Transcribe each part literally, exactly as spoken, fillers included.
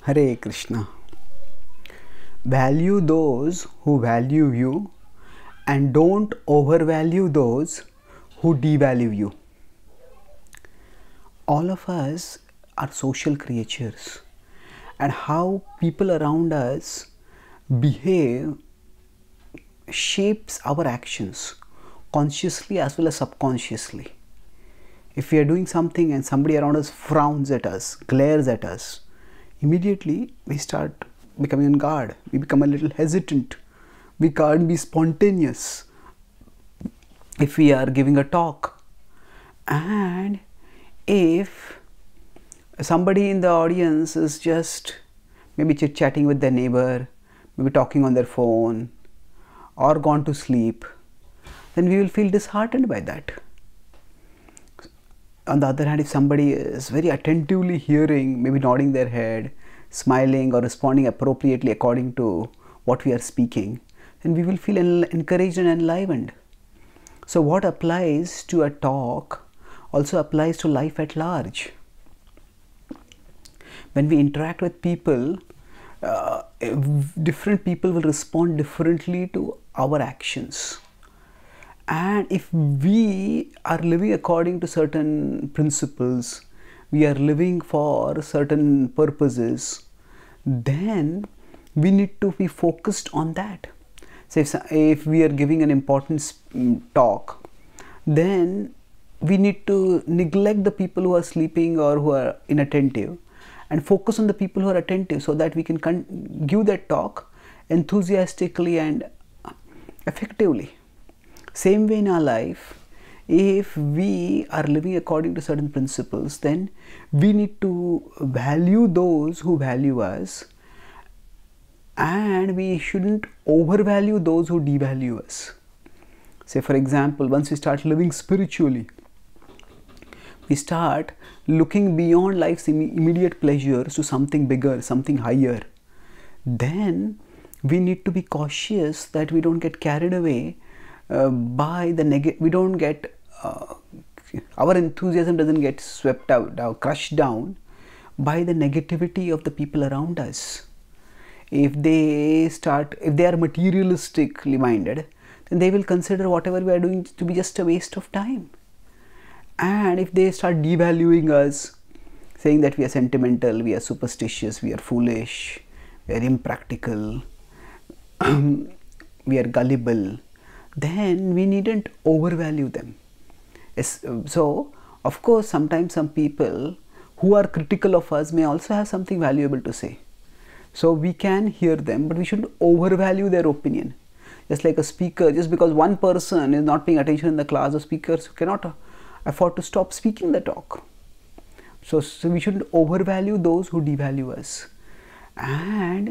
Hare Krishna. Value those who value you and don't overvalue those who devalue you. All of us are social creatures, and how people around us behave shapes our actions consciously as well as subconsciously. If we are doing something and somebody around us frowns at us, glares at us, immediately we start becoming on guard. We become a little hesitant. We can't be spontaneous if we are giving a talk. And if somebody in the audience is just maybe chit-chatting with their neighbor, maybe talking on their phone, or gone to sleep, then we will feel disheartened by that. On the other hand, if somebody is very attentively hearing, maybe nodding their head, smiling or responding appropriately according to what we are speaking, then we will feel encouraged and enlivened. So what applies to a talk also applies to life at large. When we interact with people, uh, different people will respond differently to our actions. And if we are living according to certain principles, we are living for certain purposes, then we need to be focused on that. So if, if we are giving an important talk, then we need to neglect the people who are sleeping or who are inattentive and focus on the people who are attentive, so that we can give that talk enthusiastically and effectively. Same way in our life, if we are living according to certain principles, then we need to value those who value us, and we shouldn't overvalue those who devalue us. Say for example, once we start living spiritually, we start looking beyond life's immediate pleasures to something bigger, something higher. Then we need to be cautious that we don't get carried away uh, by the negative. We don't get uh, our enthusiasm doesn't get swept out, or crushed down by the negativity of the people around us. If they start, if they are materialistically minded, then they will consider whatever we are doing to be just a waste of time. And if they start devaluing us, saying that we are sentimental, we are superstitious, we are foolish, we are impractical, we are gullible, then we needn't overvalue them. So, of course, sometimes some people who are critical of us may also have something valuable to say. So we can hear them, but we shouldn't overvalue their opinion. Just like a speaker, just because one person is not paying attention in the class, the speakers cannot afford to stop speaking the talk. So, so we shouldn't overvalue those who devalue us. And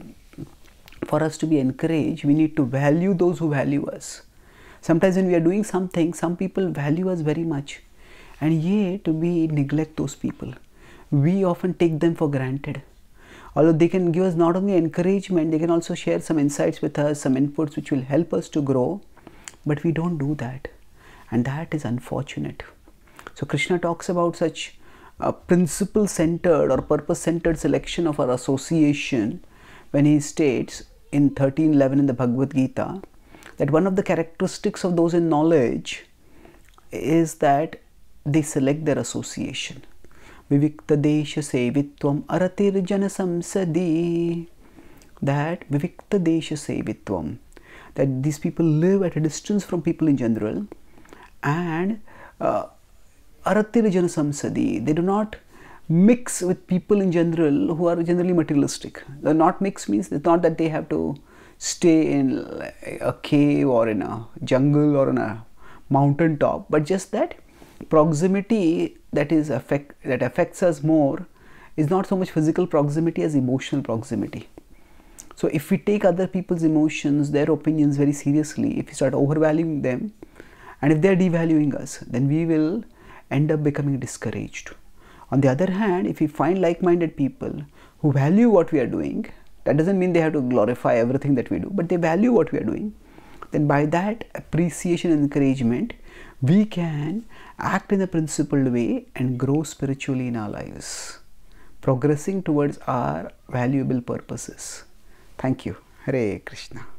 for us to be encouraged, we need to value those who value us. Sometimes when we are doing something, some people value us very much, and yet we neglect those people. We often take them for granted. Although they can give us not only encouragement, they can also share some insights with us, some inputs which will help us to grow, but we don't do that, and that is unfortunate. So Krishna talks about such a principle-centered or purpose-centered selection of our association when he states in thirteen eleven in the Bhagavad-Gītā that one of the characteristics of those in knowledge is that they select their association. Vivikta desha sevitvam aratir jana samsadi. That Vivikta desha sevitvam, that these people live at a distance from people in general, and uh, aratir jana samsadi, they do not mix with people in general who are generally materialistic. The not mix means it's not that they have to stay in a cave or in a jungle or in a mountain top, but just that proximity that is affect that affects us more is not so much physical proximity as emotional proximity. So if we take other people's emotions, their opinions very seriously, if we start overvaluing them, and if they are devaluing us, then we will end up becoming discouraged. On the other hand, if we find like-minded people who value what we are doing, that doesn't mean they have to glorify everything that we do, but they value what we are doing, then by that appreciation and encouragement, we can act in a principled way and grow spiritually in our lives. progressing towards our valuable purposes. Thank you. Hare Krishna.